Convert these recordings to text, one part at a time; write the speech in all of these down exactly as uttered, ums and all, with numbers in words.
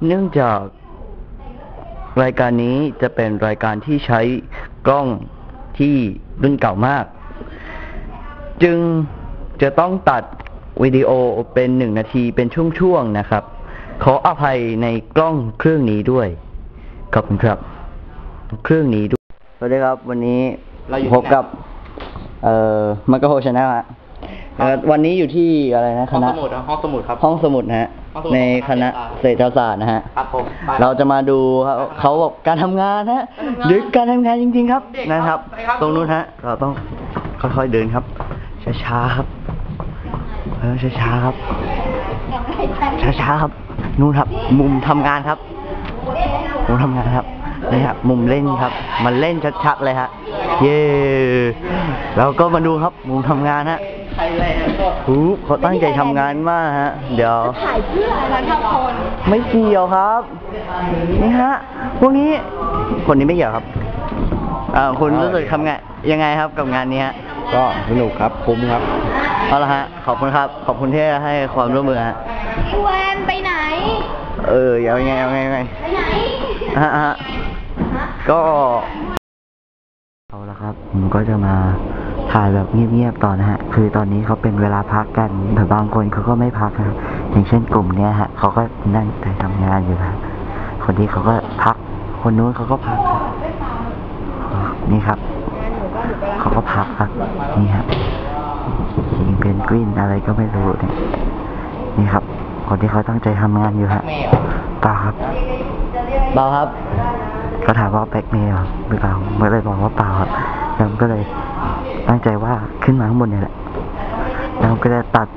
เนื่องจากรายการนี้จะเป็นรายการที่ใช้กล้องที่รุ่นเก่ามากจึงจะต้องตัดวิดีโอเป็นหนึ่งนาทีเป็นช่วงๆนะครับขออภัยในกล้องเครื่องนี้ด้วยขอบคุณครับเครื่องนี้ด้วยสวัสดีครับวันนี้พบกับเอ่อมักกะโฮชาแนลฮะวันนี้อยู่ที่อะไรนะคณะห้องสมุดครับห้องสมุดนะฮะในคณะเศรษฐศาสตร์นะฮะครับผมเราจะมาดูเขาบอกการทำงานฮะหรือการทำงานจริงๆครับนะครับตรงนู้นฮะเราต้องค่อยๆเดินครับช้าๆครับเออช้าๆครับช้าๆครับนู่นครับมุมทำงานครับมุมทำงานครับนี่ครับมุมเล่นครับมันเล่นชัดๆเลยฮะเย้เราก็มาดูครับมุมทำงานฮะหูเขาตั้งใจทำงานมากฮะเดี๋ยวถ่ายเพื่ออะไรครับคนไม่เกี่ยวครับนี่ฮะพวกนี้คนนี้ไม่เกี่ยวครับอ่าคุณรู้สึกทำงานยังไงครับกับงานนี้ฮะก็สนุกครับคุ้มครับเอาละฮะขอบคุณครับขอบคุณที่ให้ความร่วมมือฮะพี่แวนไปไหนเออเอาไงเอาไงเอาไงไปไหนฮะฮะก็เอาละครับผมก็จะมาถ่ายแบบเงียบๆต่อนะฮะคือตอนนี้เขาเป็นเวลาพักกันแต่บางคนเขาก็ไม่พักนะอย่างเช่นกลุ่มเนี้ยฮะเขาก็นั่งแต่ทำงานอยู่ครับคนนี้เขาก็พักคนนู้นเขาก็พักนี่ครับเขาก็พักครับนี่ครับยิงเพนกวินอะไรก็ไม่รู้เนี่ยนี่ครับคนที่เขาตั้งใจทำงานอยู่ฮะเปล่าครับเปล่าครับก็ถามว่าแบ็คเมย์หรือเปล่าเมื่อเลยบอกว่าเปล่าครับแล้วก็เลยตั้งใจว่าขึ้นมาข้างบนนี่แหละแล้วก็จะตัด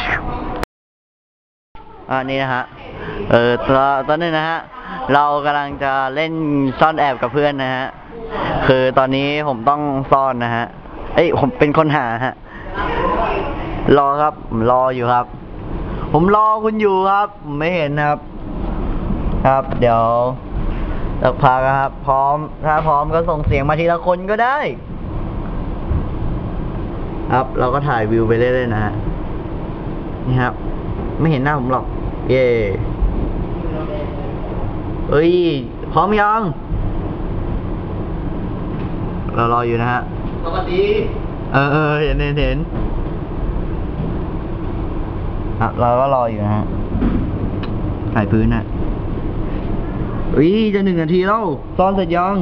อ่านี่นะฮะเออตอนตอนนี้นะฮะเรากำลังจะเล่นซ่อนแอบกับเพื่อนนะฮะคือตอนนี้ผมต้องซ่อนนะฮะเอ้ยผมเป็นคนหาฮะรอครับรออยู่ครับผมรอคุณอยู่ครับไม่เห็นครับครับเดี๋ยวสักพักครับพร้อมถ้าพร้อมก็ส่งเสียงมาทีละคนก็ได้ครับเราก็ถ่ายวิวไปเรื่อยๆนะฮะนี่ครับไม่เห็นหน้าผมหรอกเย่เอ้ยพร้อมยังเรารออยู่นะฮะสวัสดีเออเออเห็นเห็นเห็นอ่ะเราก็รออยู่นะฮะถ่ายพื้นฮะอุ้ยจะหนึ่งนาทีแล้วซ้อนเสร็จยัง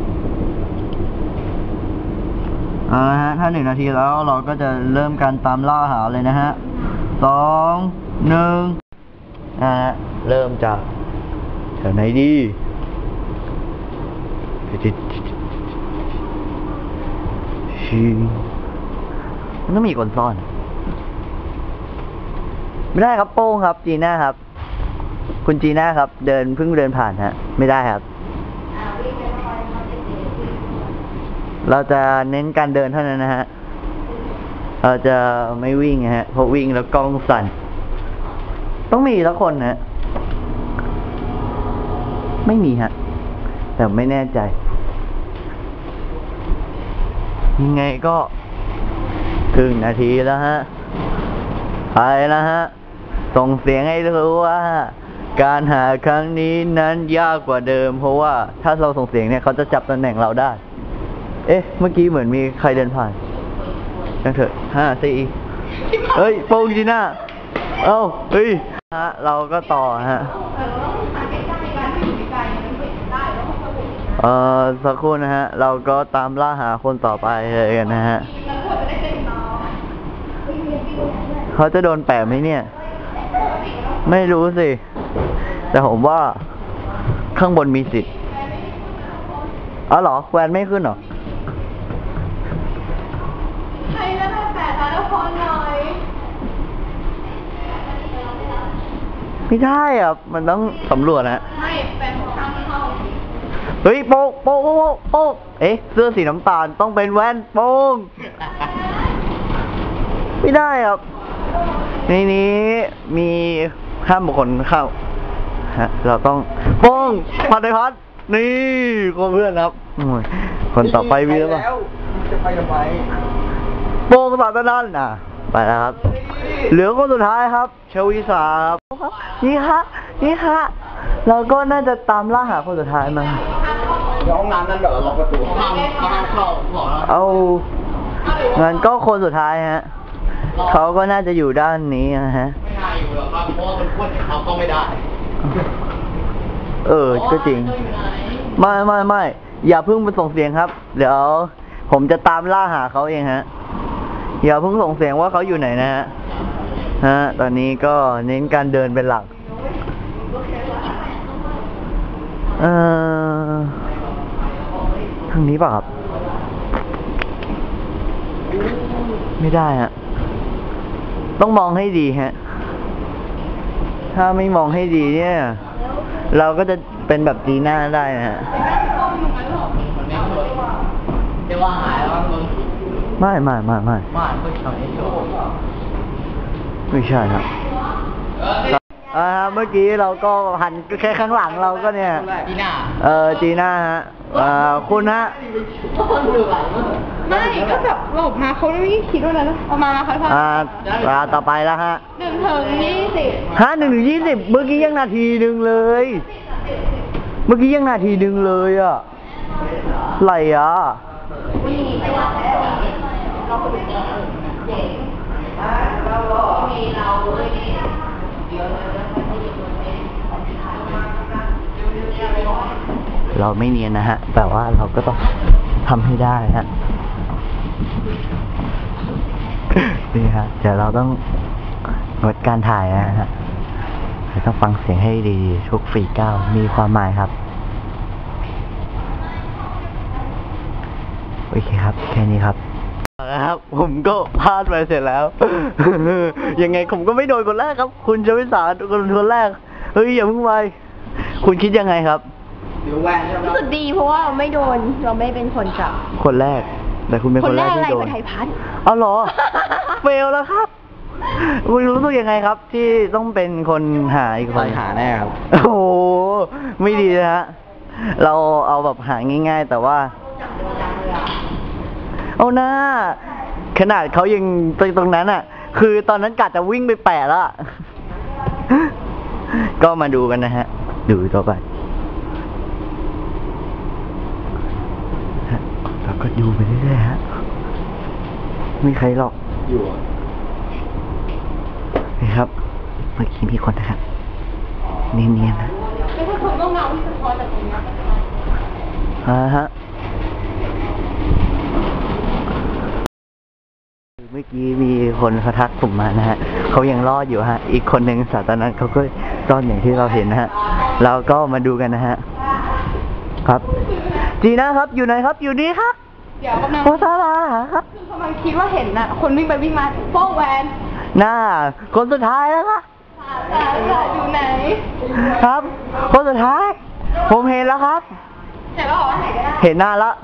อ่าฮะถ้าหนึ่งนาทีแล้วเราก็จะเริ่มการตามล่าหาเลยนะฮะสองหนึ่งอ่าฮะเริ่มจากแถวไหนดีมันต้องมีคนซ่อนไม่ได้ครับโป้งครับจีน่าครับคุณจีน่าครับเดินเพิ่งเดินผ่านฮะไม่ได้ครับเราจะเน้นการเดินเท่านั้นนะฮะเราจะไม่วิ่งฮะเพราะวิ่งแล้วกล้องสั่นต้องมีสักคนฮะไม่มีฮะแต่ไม่แน่ใจยังไงก็ครึ่งนาทีแล้วฮะไปแล้วฮะส่งเสียงให้รู้ว่าการหาครั้งนี้นั้นยากกว่าเดิมเพราะว่าถ้าเราส่งเสียงเนี่ยเขาจะจับตำแหน่งเราได้เอ๊ะเมื่อกี้เหมือนมีใครเดินผ่านนั่งเถอะห้าสี่เฮ้ยโป้งจีน่าเอ้าเฮ้ยฮะเราก็ต่อฮะเอ่อสักครู่นะฮะเราก็ตามล่าหาคนต่อไปเลยกันนะฮะเขาจะโดนแปะไหมเนี่ยไม่รู้สิแต่ผมว่าข้างบนมีสิทธิ์อ๋อเหรอแวนไม่ขึ้นเหรอใครจะมาแปะร้านละครหน่อยไม่ได้อ่ะมันต้องสำรวจนะไม่แปะของทางเข้าเฮ้ยโป๊กโป๊กโป๊กโป๊กเอ๊ะเสื้อสีน้ำตาลต้องเป็นแวนโป๊กไม่ได้ครับในนี้มีห้ามบุคคลเข้าฮะเราต้องโป้งพัดไอพัดนี่คนเพื่อนครับคนต่อไปวีแล้วป่ะจะไปทำไมโป้งสาธารณะอ่ะไปแล้วครับ เหลือคนสุดท้ายครับชวิสาครับนี่ฮะนี่ฮะเราก็น่าจะตามล่าหาคนสุดท้ายมาเดี๋ยวห้องน้ำนั่นเดี๋ยวล็อกประตูห้ามห้ามเข้าบอกแล้วเอางั้นก็คนสุดท้ายฮะเขาก็น่าจะอยู่ด้านนี้นะฮะไม่น่าอยู่หรอกครับเพราะว่ามันพ่นเขาก็ไม่ได้เออก็จริงไม่ไม่ไม่อย่าเพิ่งไปส่งเสียงครับ เดี๋ยวผมจะตามล่าหาเขาเองฮะอย่าเพิ่งส่งเสียงว่าเขาอยู่ไหนนะฮะฮะตอนนี้ก็เน้นการเดินเป็นหลักเอ่อทางนี้ป่ะครับไม่ได้ฮะต้องมองให้ดีฮะถ้าไม่มองให้ดีเนี่ยเราก็จะเป็นแบบจีน่าได้นะฮะจะว่าหายแล้วมึงไม่ไม่ไม่ไม่บ้านก็ทำให้โชว์ไม่ใช่ครับอ่าเมื่อกี้เราก็หันแค่ข้างหลังเราก็เนี่ยจีน่าเออจีน่าฮะเอ่อคุณฮะไม่ก็แบบหลบมาเขาไม่คิดว่านั้นเอามามาค่ะพ่ออ่าอ่าต่อไปแล้วฮะหนึ่งถึงยี่สิบฮะหนึ่งถึงยี่สิบเมื่อกี้ยังนาทีหนึ่งเลย เมื่อกี้ยังนาทีหนึ่งเลยอ่ะไรอ่ะเราไม่เนียนนะฮะ แต่ว่าเราก็ต้องทำให้ได้ฮะ นี่ฮะเดี๋ยวเราต้องงดการถ่ายนะฮะเราต้องฟังเสียงให้ดีๆทุกฝีก้าวมีความหมายครับ โอเคครับ แค่นี้ครับนะครับ ผมก็พลาดไปเสร็จแล้ว ยังไงผมก็ไม่โดนคนแรกครับ คุณชวิสาคนคนแรก เฮ้ยอย่าเพิ่งไปคุณคิดยังไงครับเดี๋ยวแหวนใช่ไหมรู้สึกดีเพราะว่าเราไม่โดนเราไม่เป็นคนจับคนแรก แต่คุณเป็นคนแรกที่โดนคนแรกอะไรเป็นไทยพัฒน์เอาเหรอ เฟลแล้วครับคุณรู้สึกยังไงครับ ที่ต้องเป็นคนหาอีกคนหาแน่ครับโอ้โหไม่ดีนะฮะเราเอาแบบหาง่าย ๆ แต่ว่าเอาหน้าขนาดเขายังตรงนั้นอ่ะ คือตอนนั้นกะจะวิ่งไปแปะแล้วอะ ก็มาดูกันนะฮะ ดูต่อไปฮะเราก็ดูไปเรื่อยๆฮะไม่มีใครหรอกอยู่นี่ครับเมื่อกี้มีคนนะครับเนียนๆนะไม่ใช่คนต้องเงาที่สะท้อนจากตรงนี้อ่าฮะเมื่อกี้มีคนเขาทักผมมานะฮะเขายังรอดอยู่ฮะอีกคนหนึ่งสาตอนนั้นเขาก็ซ่อนอย่างที่เราเห็นนะฮะเราก็มาดูกันนะฮะครับจีน่าครับอยู่ไหนครับอยู่นี่ครับเดี๋ยวกำลังโอซาลาครับกำลังคิดว่าเห็นน่ะ คนวิ่งไปวิ่งมาโป้แวนหน้าคนสุดท้ายแล้วครับสาสาอยู่ไหนครับ คนสุดท้าย ผมเห็นแล้วครับเห็นแล้วเหรอไหนก็ได้เห็นหน้าแล้ว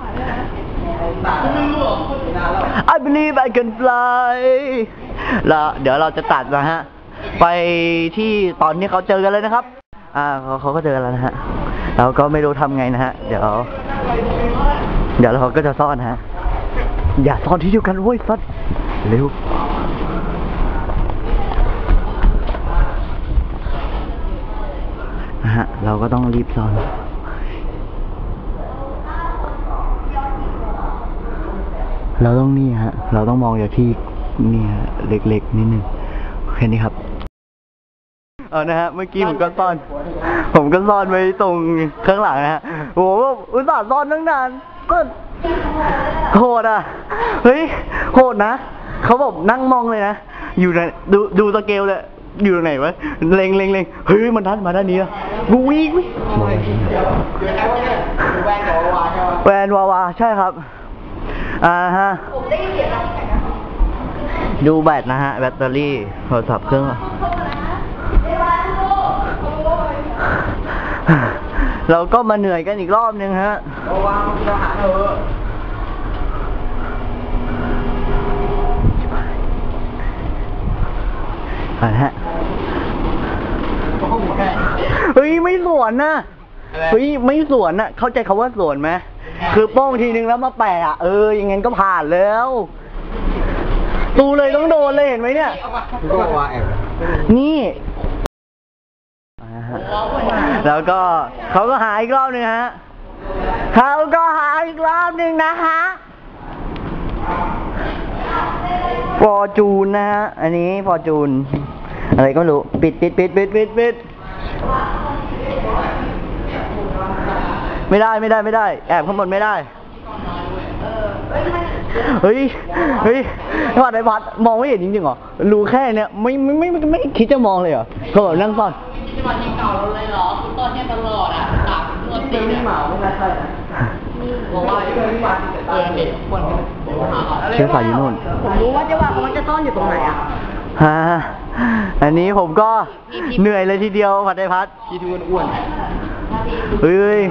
I believe I can fly แล้วเดี๋ยวเราจะตัดนะฮะ ไปที่ตอนที่เขาเจอกันเลยนะครับ อ่าเขาเขาก็เจอกันแล้วนะฮะ เราก็ไม่รู้ทำไงนะฮะ เดี๋ยว เดี๋ยวเราก็จะซ่อนฮะ อย่าซ่อนที่เดียวกันเว้ยซ่อนเร็ว นะฮะ เราก็ต้องรีบซ่อน เราต้องนี่ฮะ เราต้องมองจากที่นี่ฮะเล็กๆนิดนึงแค่นี้ครับ เอานะฮะ เมื่อกี้ผมก็ซ่อน ผมก็ซ่อนไว้ตรงข้างหลังนะฮะโหอุตส่าห์ซ่อนตั้งนาน ก็โหดอ่ะ เฮ้ย โหดนะ เขาบอกนั่งมองเลยนะ อยู่ไหนดูดูสเกลเลย อยู่ตรงไหนวะ เล็งเล็งเล็งเฮ้ย มันทัดมาด้านนี้อะกูวิ่งวิ่งแวนวาวาใช่ครับ อ่าฮะ ดูแบตนะฮะ แบตเตอรี่โทรศัพท์เครื่อง เราก็มาเหนื่อยกันอีกรอบนึงฮะวางเราหาเถอะอะไรฮะเฮ้ยไม่สวนนะเฮ้ยไม่สวนนะเข้าใจคำว่าสวนไหมคือโป้งทีนึงแล้วมาแปะอ่ะเออยังงั้นก็ผ่านแล้วตูเลยต้องโดนเลยเห็นไหมเนี่ยก็ว่าแอบนี่แล้วก็เขาก็หาอีกรอบหนึ่งฮะเขาก็หาอีกรอบหนึ่งนะฮะฟอร์จูนนะฮะอันนี้ฟอร์จูนอะไรก็ไม่รู้ปิดปิดปิดปิดปิดปิดไม่ได้ไม่ได้ไม่ได้แอบข้างบนไม่ได้เฮ้ยเฮ้ยพัดไอ้พัดมองไม่เห็นจริงๆเหรอรู้แค่เนี้ยไม่ไม่ไม่ไม่คิดจะมองเลยเหรอเขาแบบนั่งซ่อนที่วันที่เก่าเราเลยเหรอคือตอนนี้ตลอดอ่ะสามเมื่อตีเนี่ยบอกว่าอยู่ที่วันเออเด็กคนเชื้อสายอยู่นู่นผมรู้ว่าเจ้าว่าเขามันจะซ่อนอยู่ตรงไหนอ่ะฮะอันนี้ผมก็เหนื่อยเลยทีเดียวพัดไอ้พัดพี่ทุนอ้วนเฮ้ย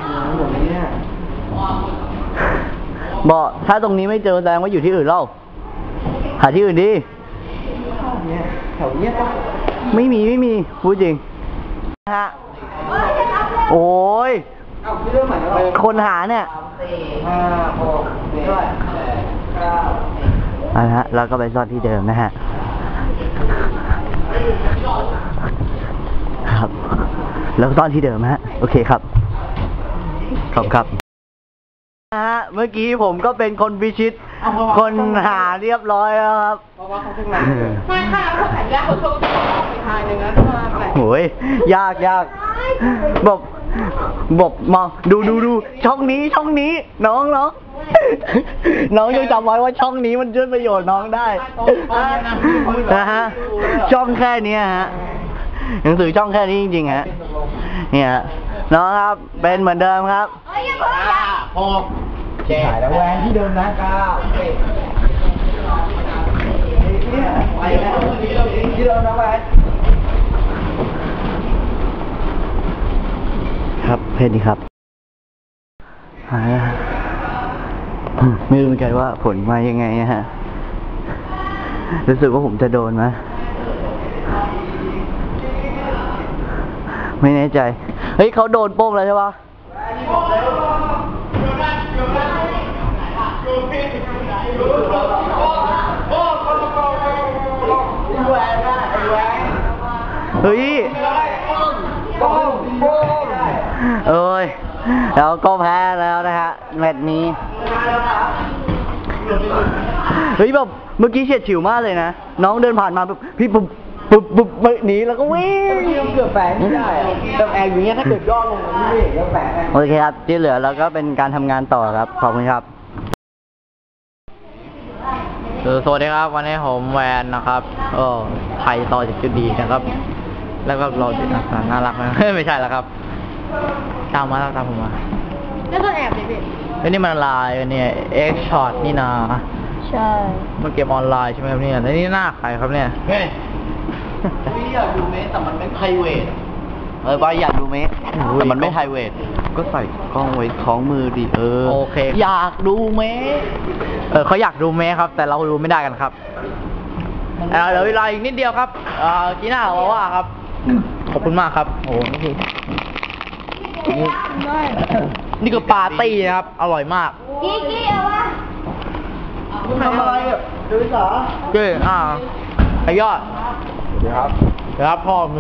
บอกถ้าตรงนี้ไม่เจอแสดงว่าอยู่ที่อื่นเล่าหาที่อื่นดิแถวเนี้ยไม่มีไม่มีพูดจริงฮะโอ้ยคนหาเนี่ยห้าหกเจ็ดเก้าเอาละฮะเราก็ไปซ่อนที่เดิมนะฮะครับแล้วซ่อนที่เดิมฮะโอเคครับขอบครับนะฮะเมื่อกี้ผมก็เป็นคนพิชิตคนหาเรียบร้อยแล้วครับเพราะว่าเขาเพิ่งมาไม่ค่ะเขาขายยากเขาโชว์ไปทางหนึ่งนะทุกคนไปโอ้ยยากยากบอกบอกมองดูดูดูช่องนี้ช่องนี้น้องน้องน้องยังจำไว้ว่าช่องนี้มันช่วยประโยชน์น้องได้นะฮะช่องแค่นี้ฮะหนังสือช่องแค่นี้จริงๆฮะเนี่ยน้องครับเป็นเหมือนเดิมครับห้าหกเจ็ดแล้วแหวนที่เดิมนะเก้าสิบไปแล้วที่เดิมนะแหวนครับเพศนี้ครับไม่รู้เหมือนกันว่าผลมายังไงนะฮะรู้สึกว่าผมจะโดนไหมไม่แน่ใจเฮ้ยเขาโดนโป้งแล้วใช่ปะเฮ้ยเอ้ยแล้วก็แพ้แล้วนะฮะแมตช์นี้เฮ้ยแบบเมื่อกี้เฉียดฉิวมากเลยนะน้องเดินผ่านมาแบบพี่ปุ๊บปุ๊บปุ๊บไปหนีแล้วก็วิ่งเกือบแฝงไม่ได้แต่แอบอย่างเงี้ยถ้าเกิดย่อลงมันไม่เห็นแล้วแฝงโอเคครับที่เหลือเราก็เป็นการทำงานต่อครับขอบคุณครับสวัสดีครับวันนี้ผมแวนนะครับเออไทยต่อจากจุดดีนะครับแล้วก็เราจิตอาสาน่ารักนะไม่ใช่แล้วครับตามมาตามผมมาแล้วก็แอบเลยพี่เฮ้ยนี่มันไลน์เนี่ยเอ็กช็อตนี่นาใช่มันเกมออนไลน์ใช่ไหมครับเนี่ยแล้วนี่หน้าใครครับเนี่ยเฮ้ยพี่อยากดูเมสแต่มันไม่ไพรเวทเออว่าอยากดูเมสแต่มันไม่ไฮเวทก็ใส่กล้องไว้ท้องมือดิเออโอเคอยากดูเมสเออเขาอยากดูเมสครับแต่เราดูไม่ได้กันครับเออเหลือเวลาอีกนิดเดียวครับเอ่อกีน่าว่าว่าครับขอบคุณมากครับโอ้โหนี่คือนี่คือปาร์ตี้นะครับอร่อยมากกี้กี้เอาวะทำอะไรอ่ะดูสาเจ้อ่าไอยอดเดี๋ยวครับเดี๋ยวครับพ่อมึง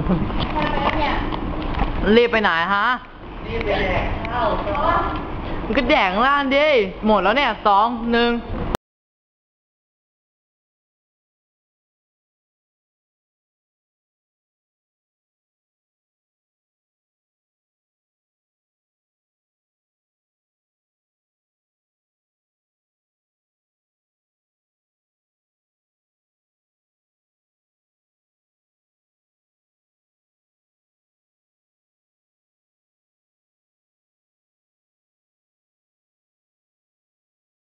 รีบไปไหนฮะนี่เป็นไงมันก็แดงล่างดิหมดแล้วเนี่ยสองหนึ่ง